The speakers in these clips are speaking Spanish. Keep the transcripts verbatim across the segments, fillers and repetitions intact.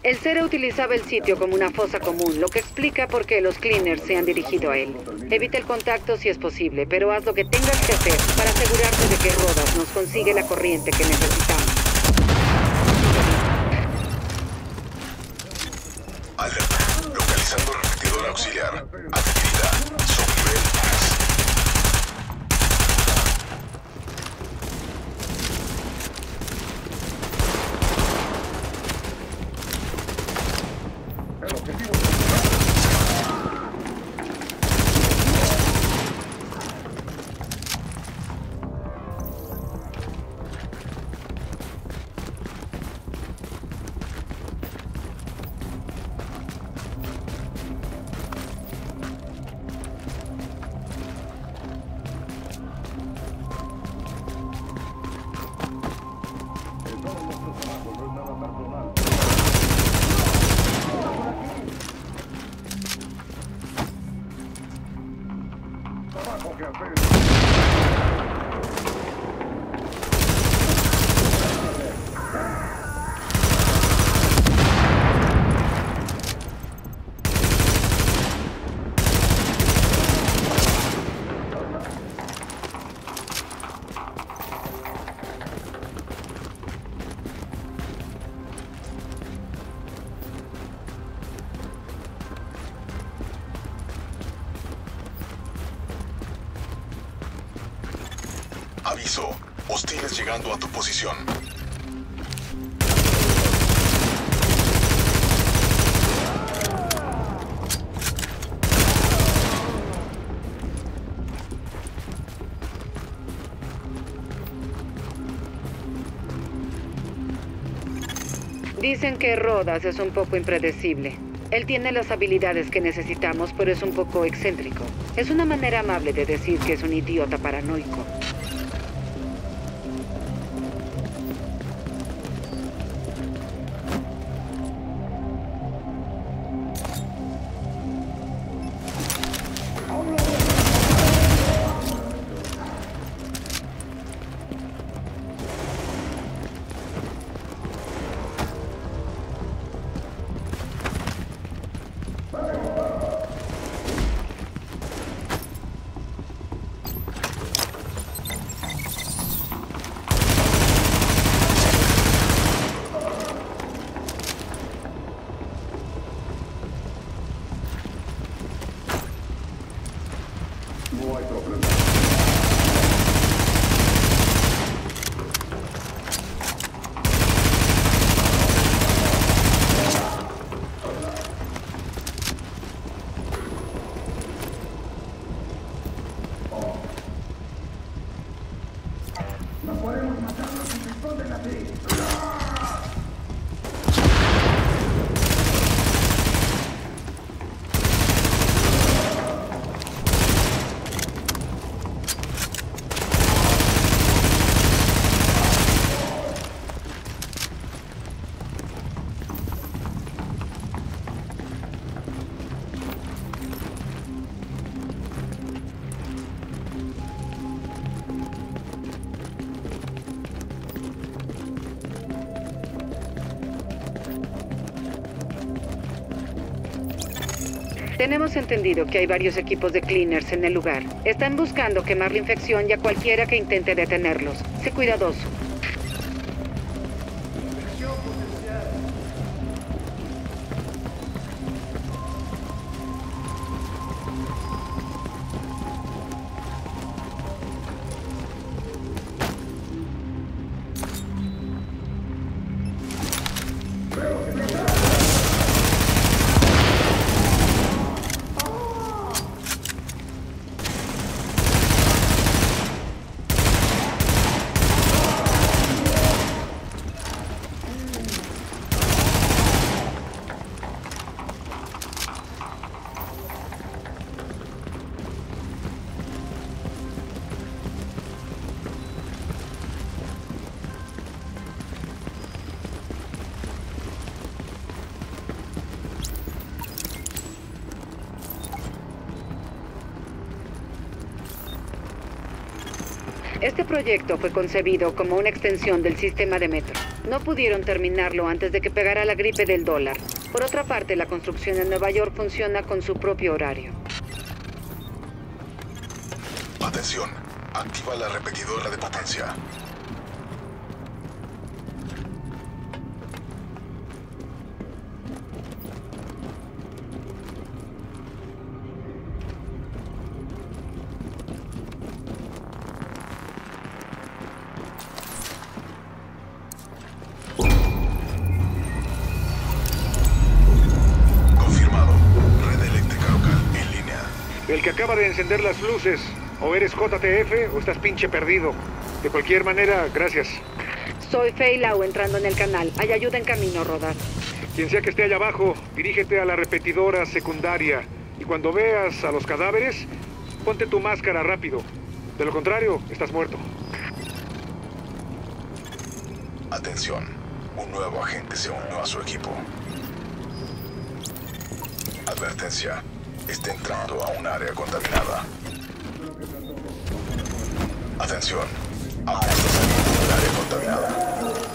El Cere utilizaba el sitio como una fosa común, lo que explica por qué los Cleaners se han dirigido a él. Evita el contacto si es posible, pero haz lo que tengas que hacer para asegurarte de que Rodas nos consigue la corriente que necesitamos. Alerta. Localizando repetidor auxiliar. Actividad. Subnivel tres. Aviso. Hostiles llegando a tu posición. Dicen que Rodas es un poco impredecible. Él tiene las habilidades que necesitamos, pero es un poco excéntrico. Es una manera amable de decir que es un idiota paranoico. Tenemos entendido que hay varios equipos de Cleaners en el lugar. Están buscando quemar la infección y a cualquiera que intente detenerlos. Sé cuidadoso. Este proyecto fue concebido como una extensión del sistema de metro. No pudieron terminarlo antes de que pegara la gripe del dólar. Por otra parte, la construcción en Nueva York funciona con su propio horario. Atención, activa la repetidora de potencia. El que acaba de encender las luces. O eres J T F o estás pinche perdido. De cualquier manera, gracias. Soy Fei Lau entrando en el canal. Hay ayuda en camino, Rodas. Quien sea que esté allá abajo, dirígete a la repetidora secundaria. Y cuando veas a los cadáveres, ponte tu máscara rápido. De lo contrario, estás muerto. Atención. Un nuevo agente se unió a su equipo. Advertencia. Está entrando a un área contaminada. Atención. Ahora está saliendo del área contaminada.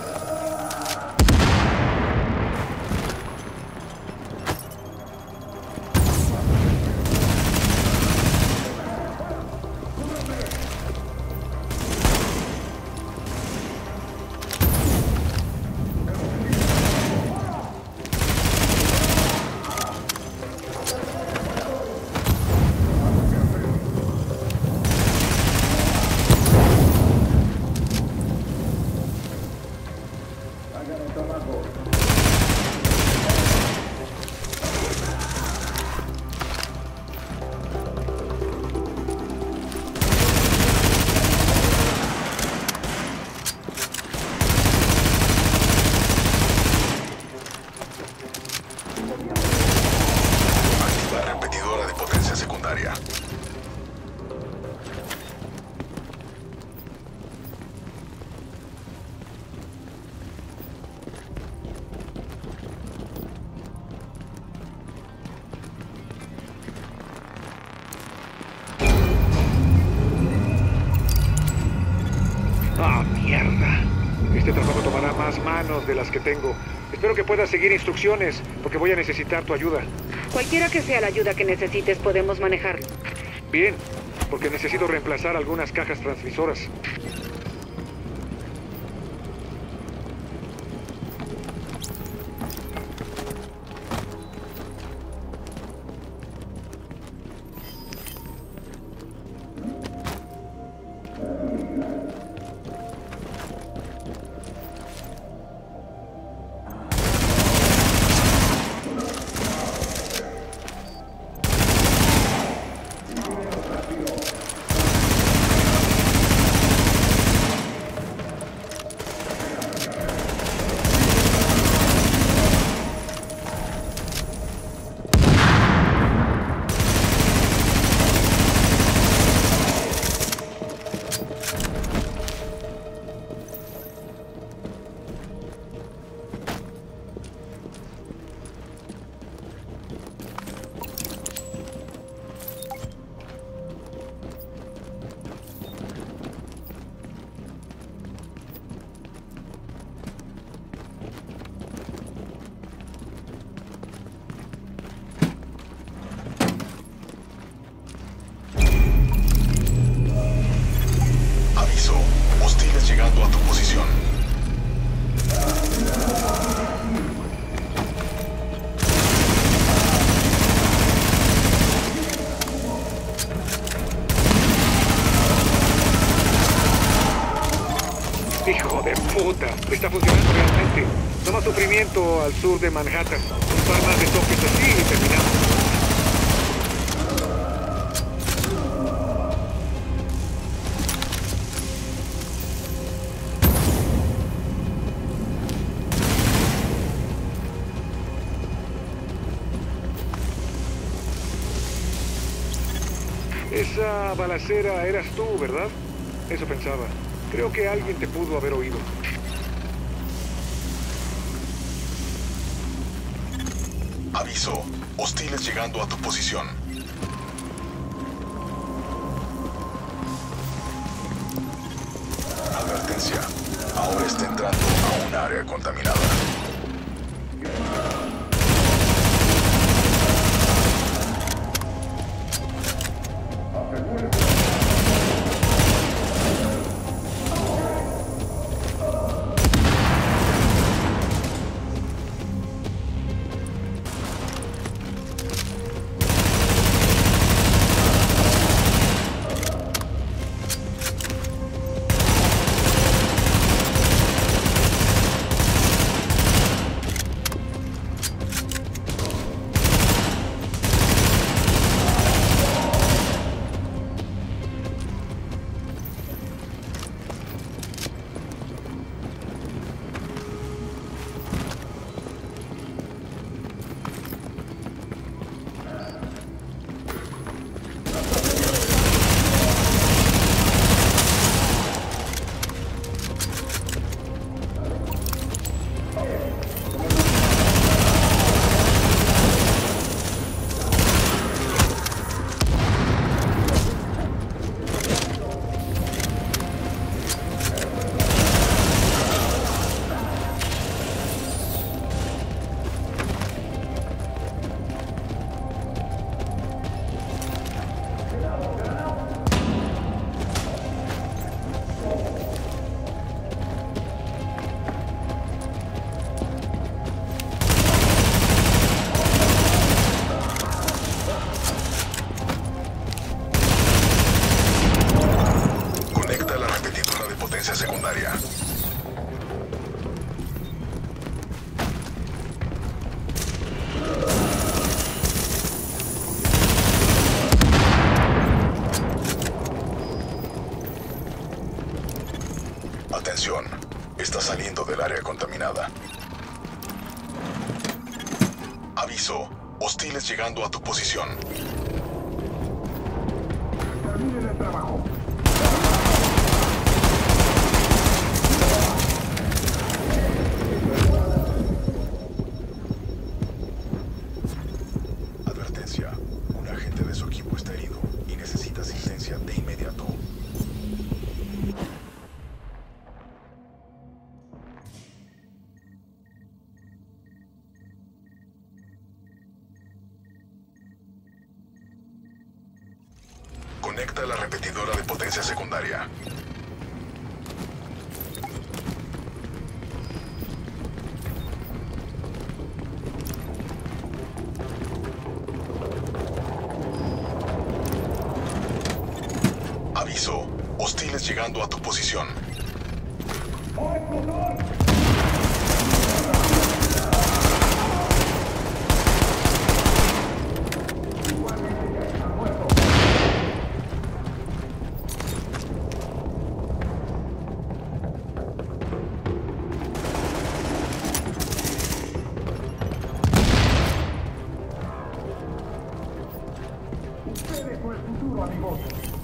Este trabajo tomará más manos de las que tengo. Espero que puedas seguir instrucciones, porque voy a necesitar tu ayuda. Cualquiera que sea la ayuda que necesites, podemos manejarlo. Bien, porque necesito reemplazar algunas cajas transmisoras. llegando a tu posición. ¡Hijo de puta! Está funcionando realmente. No más sufrimiento al sur de Manhattan. Un par más de toques así y terminamos. Esa balacera eras tú, ¿verdad? Eso pensaba. Creo que alguien te pudo haber oído. Aviso. Hostiles llegando a tu posición. potencia. Ahora está entrando a un área contaminada. Secundaria. Atención, está saliendo del área contaminada. Aviso, hostiles llegando a tu posición. Terminen el trabajo. Un agente de su equipo está herido y necesita asistencia de inmediato. Conecta la repetidora de potencia secundaria. Aviso, hostiles llegando a tu posición. Ustedes son el futuro, amigos.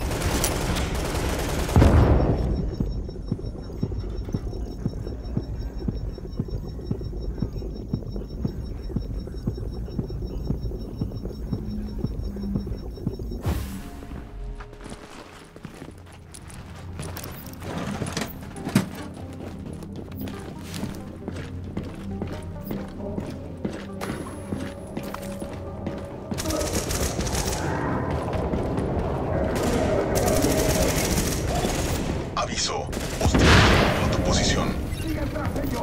Aviso, hostiles llegando a tu posición. Sigue atrás, ellos.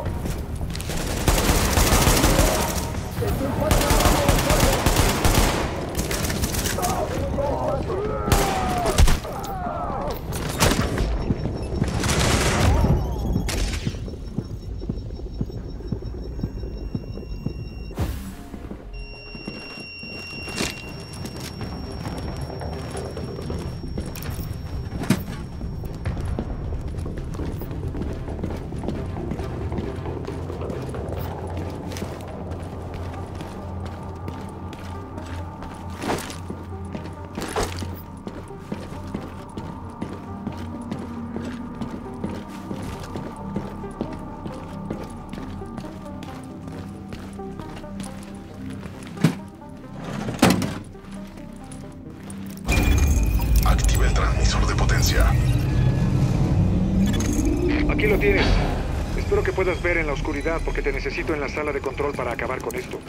Activa el transmisor de potencia. Aquí lo tienes. Espero que puedas ver en la oscuridad porque te necesito en la sala de control para acabar con esto.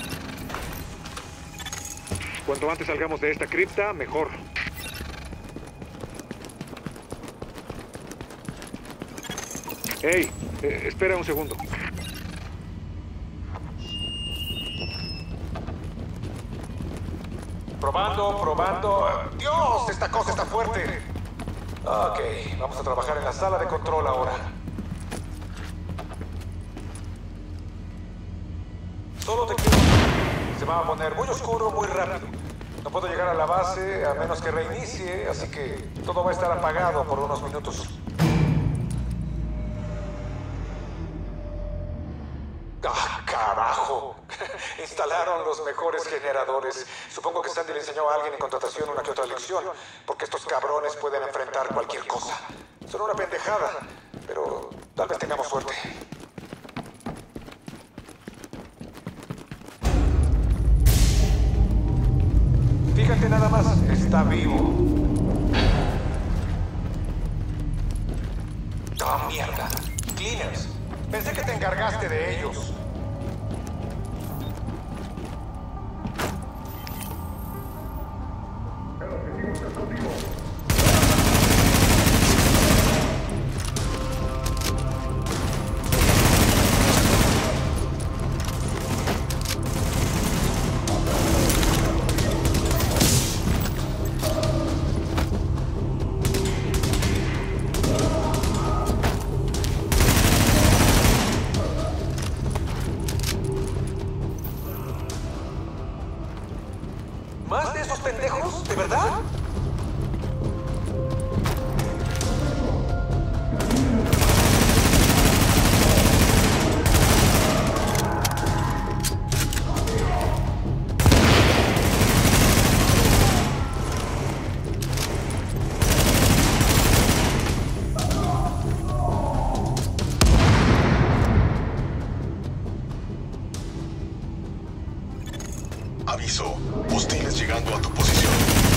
Cuanto antes salgamos de esta cripta, mejor. Hey, eh, espera un segundo. Probando, probando. ¡Dios! Esta cosa está fuerte. Ok, vamos a trabajar en la sala de control ahora. Solo te quiero. Se va a poner muy oscuro muy rápido. No puedo llegar a la base a menos que reinicie, así que todo va a estar apagado por unos minutos. ¡Ah, carajo! Instalaron los mejores generadores. Supongo que Sandy le enseñó a alguien en contratación una que otra lección, porque estos cabrones pueden enfrentar cualquier cosa. Son una pendejada, pero tal vez tengamos suerte. Fíjate nada más, está vivo. ¡Ah, mierda! Cleaners. Pensé que te encargaste de ellos. El objetivo está contigo. ¿Más de esos pendejos? ¿De verdad? Aviso. Hostiles llegando a tu posición.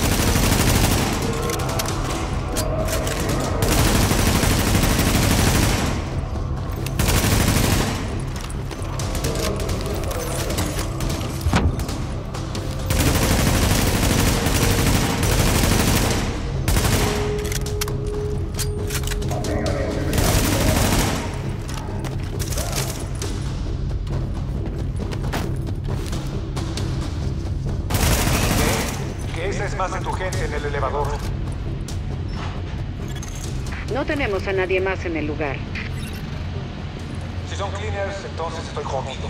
Esa es más de tu gente en el elevador. No tenemos a nadie más en el lugar. Si son cleaners, entonces estoy jodido.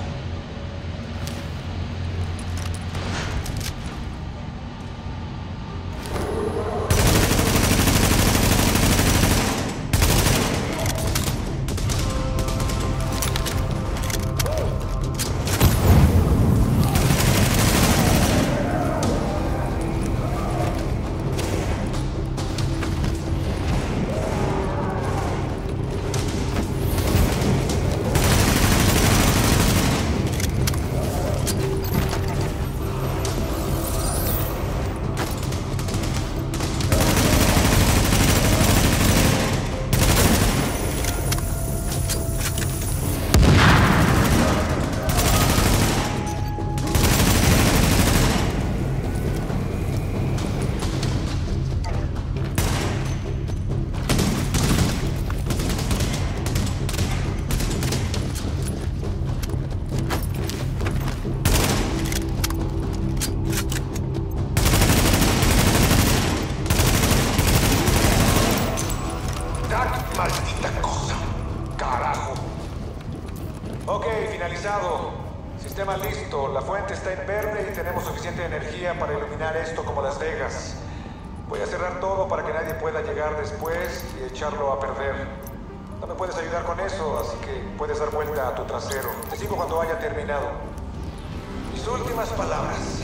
¡Maldita cosa! ¡Carajo! Ok, finalizado. Sistema listo. La fuente está en verde y tenemos suficiente energía para iluminar esto como Las Vegas. Voy a cerrar todo para que nadie pueda llegar después y echarlo a perder. No me puedes ayudar con eso, así que puedes dar vuelta a tu trasero. Te sigo cuando haya terminado. Mis últimas palabras.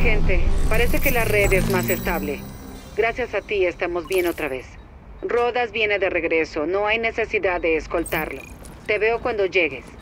agente. Parece que la red es más estable. Gracias a ti estamos bien otra vez. Rodas viene de regreso. No hay necesidad de escoltarlo. Te veo cuando llegues.